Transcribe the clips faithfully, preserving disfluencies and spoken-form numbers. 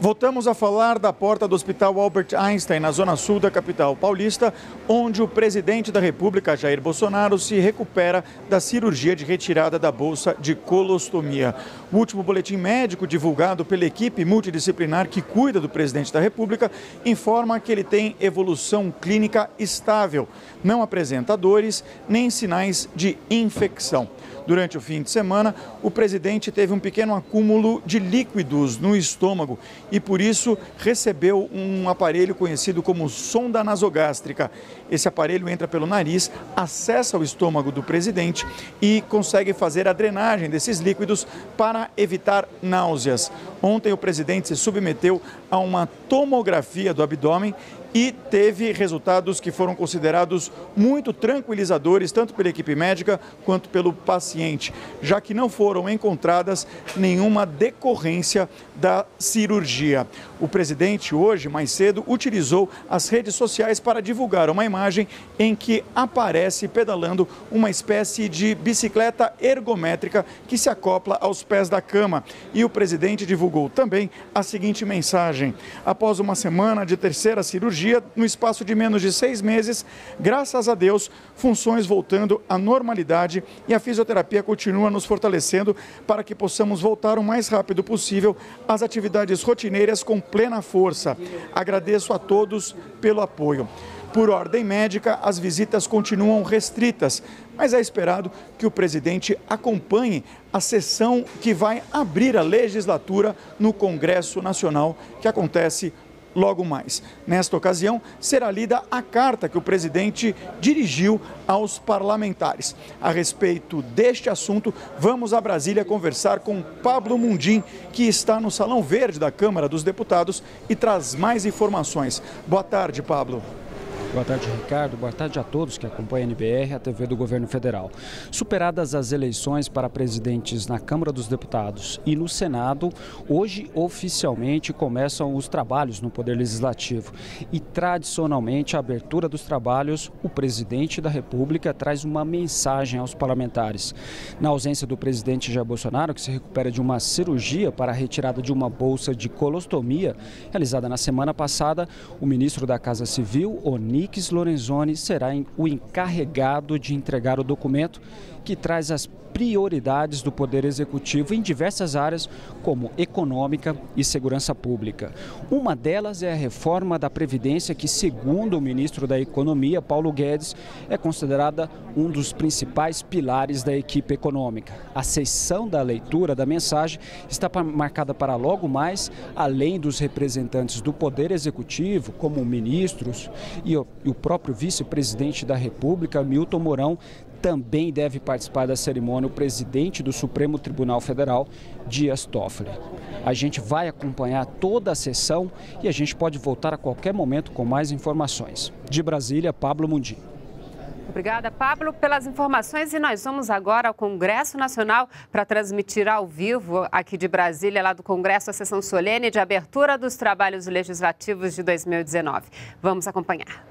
Voltamos a falar da porta do Hospital Albert Einstein, na zona sul da capital paulista, onde o presidente da República, Jair Bolsonaro, se recupera da cirurgia de retirada da bolsa de colostomia. O último boletim médico divulgado pela equipe multidisciplinar que cuida do presidente da República informa que ele tem evolução clínica estável, não apresenta dores nem sinais de infecção. Durante o fim de semana, o presidente teve um pequeno acúmulo de líquidos no estômago e, por isso, recebeu um aparelho conhecido como sonda nasogástrica. Esse aparelho entra pelo nariz, acessa o estômago do presidente e consegue fazer a drenagem desses líquidos para evitar náuseas. Ontem, o presidente se submeteu a uma tomografia do abdômen e teve resultados que foram considerados muito tranquilizadores, tanto pela equipe médica quanto pelo paciente, já que não foram encontradas nenhuma decorrência da cirurgia. O presidente, hoje, mais cedo, utilizou as redes sociais para divulgar uma imagem em que aparece pedalando uma espécie de bicicleta ergométrica que se acopla aos pés da cama. E o presidente divulgou também a seguinte mensagem: após uma semana de terceira cirurgia, no espaço de menos de seis meses, graças a Deus, funções voltando à normalidade e a fisioterapia continua nos fortalecendo para que possamos voltar o mais rápido possível às atividades rotineiras com plena força. Agradeço a todos pelo apoio. Por ordem médica, as visitas continuam restritas, mas é esperado que o presidente acompanhe a sessão que vai abrir a legislatura no Congresso Nacional, que acontece logo mais. Nesta ocasião, será lida a carta que o presidente dirigiu aos parlamentares. A respeito deste assunto, vamos a Brasília conversar com Pablo Mundim, que está no Salão Verde da Câmara dos Deputados e traz mais informações. Boa tarde, Pablo. Boa tarde, Ricardo. Boa tarde a todos que acompanham a N B R, a T V do Governo Federal. Superadas as eleições para presidentes na Câmara dos Deputados e no Senado, hoje oficialmente começam os trabalhos no Poder Legislativo. E tradicionalmente, a abertura dos trabalhos, o presidente da República traz uma mensagem aos parlamentares. Na ausência do presidente Jair Bolsonaro, que se recupera de uma cirurgia para a retirada de uma bolsa de colostomia realizada na semana passada, o ministro da Casa Civil, Onyx Lorenzoni, será o encarregado de entregar o documento que traz as prioridades do Poder Executivo em diversas áreas, como econômica e segurança pública. Uma delas é a reforma da Previdência, que, segundo o ministro da Economia, Paulo Guedes, é considerada um dos principais pilares da equipe econômica. A sessão da leitura da mensagem está marcada para logo mais, além dos representantes do Poder Executivo, como ministros e o próprio vice-presidente da República, Milton Mourão. Também deve participar da cerimônia o presidente do Supremo Tribunal Federal, Dias Toffoli. A gente vai acompanhar toda a sessão e a gente pode voltar a qualquer momento com mais informações. De Brasília, Pablo Mundim. Obrigada, Pablo, pelas informações. E nós vamos agora ao Congresso Nacional para transmitir ao vivo, aqui de Brasília, lá do Congresso, a sessão solene de abertura dos trabalhos legislativos de dois mil e dezenove. Vamos acompanhar.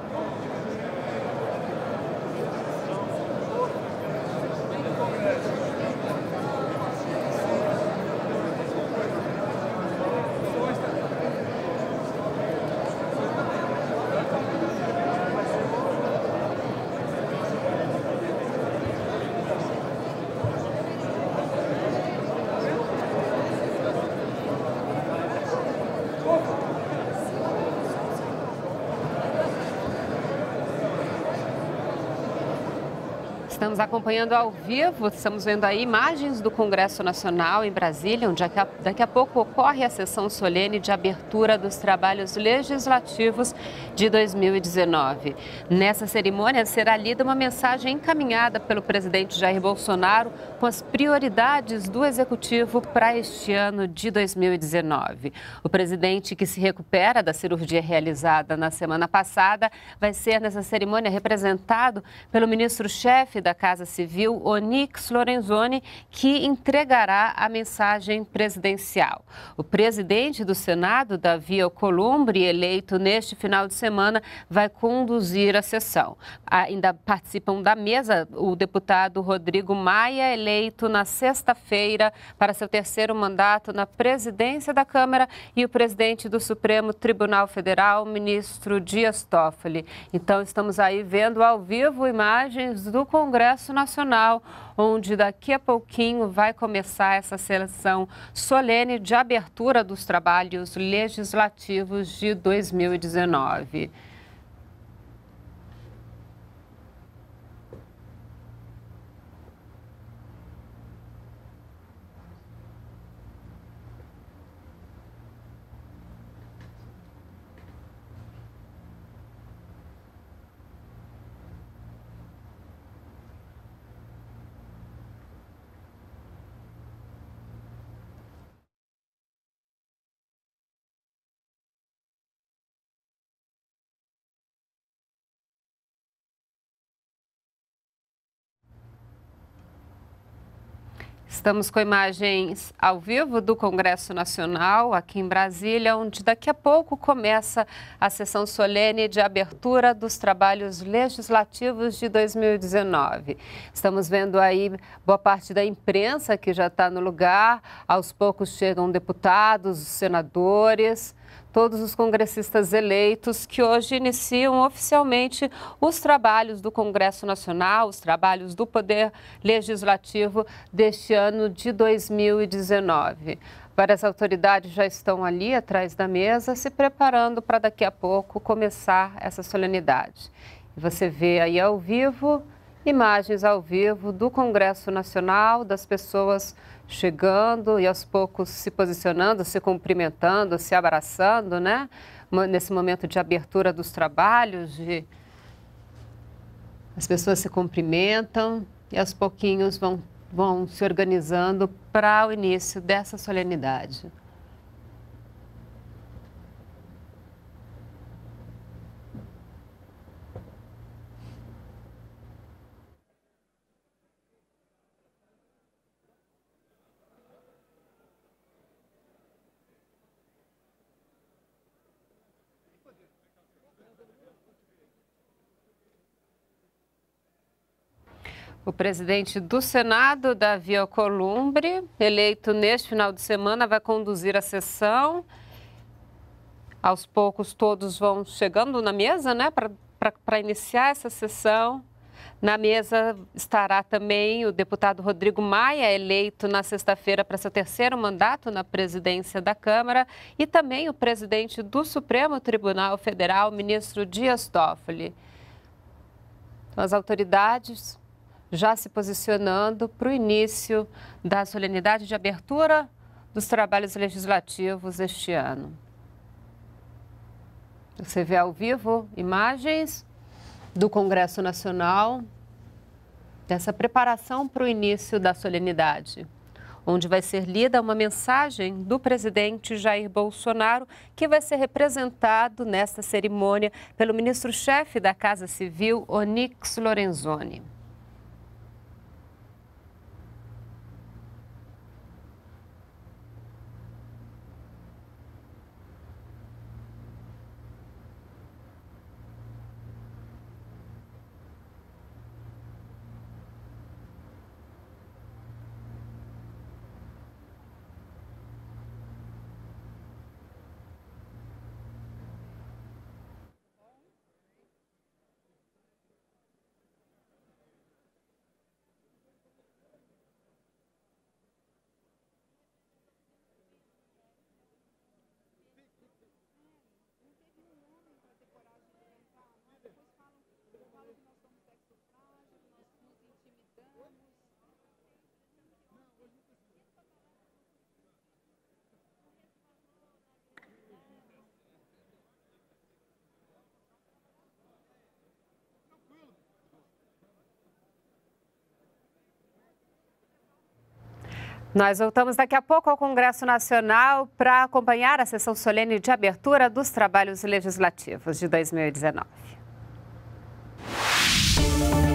Estamos acompanhando ao vivo, estamos vendo aí imagens do Congresso Nacional em Brasília, onde daqui a pouco ocorre a sessão solene de abertura dos trabalhos legislativos de dois mil e dezenove. Nessa cerimônia será lida uma mensagem encaminhada pelo presidente Jair Bolsonaro com as prioridades do Executivo para este ano de dois mil e dezenove. O presidente, que se recupera da cirurgia realizada na semana passada, vai ser nessa cerimônia representado pelo ministro-chefe da da Casa Civil, Onyx Lorenzoni, que entregará a mensagem presidencial. O presidente do Senado, Davi Alcolumbre, eleito neste final de semana, vai conduzir a sessão. Ainda participam da mesa o deputado Rodrigo Maia, eleito na sexta-feira para seu terceiro mandato na presidência da Câmara, e o presidente do Supremo Tribunal Federal, ministro Dias Toffoli. Então, estamos aí vendo ao vivo imagens do Congresso Nacional, onde daqui a pouquinho vai começar essa sessão solene de abertura dos trabalhos legislativos de dois mil e dezenove. Estamos com imagens ao vivo do Congresso Nacional, aqui em Brasília, onde daqui a pouco começa a sessão solene de abertura dos trabalhos legislativos de dois mil e dezenove. Estamos vendo aí boa parte da imprensa que já está no lugar, aos poucos chegam deputados, senadores, todos os congressistas eleitos que hoje iniciam oficialmente os trabalhos do Congresso Nacional, os trabalhos do Poder Legislativo deste ano de dois mil e dezenove. Várias autoridades já estão ali atrás da mesa se preparando para daqui a pouco começar essa solenidade. Você vê aí ao vivo, imagens ao vivo do Congresso Nacional, das pessoas chegando e aos poucos se posicionando, se cumprimentando, se abraçando, né? Nesse momento de abertura dos trabalhos, de... as pessoas se cumprimentam e aos pouquinhos vão, vão se organizando para o início dessa solenidade. O presidente do Senado, Davi Alcolumbre, eleito neste final de semana, vai conduzir a sessão. Aos poucos, todos vão chegando na mesa, né, para iniciar essa sessão. Na mesa estará também o deputado Rodrigo Maia, eleito na sexta-feira para seu terceiro mandato na presidência da Câmara, e também o presidente do Supremo Tribunal Federal, ministro Dias Toffoli. Então, as autoridades já se posicionando para o início da solenidade de abertura dos trabalhos legislativos este ano. Você vê ao vivo imagens do Congresso Nacional, dessa preparação para o início da solenidade, onde vai ser lida uma mensagem do presidente Jair Bolsonaro, que vai ser representado nesta cerimônia pelo ministro-chefe da Casa Civil, Onyx Lorenzoni. Nós voltamos daqui a pouco ao Congresso Nacional para acompanhar a sessão solene de abertura dos trabalhos legislativos de dois mil e dezenove.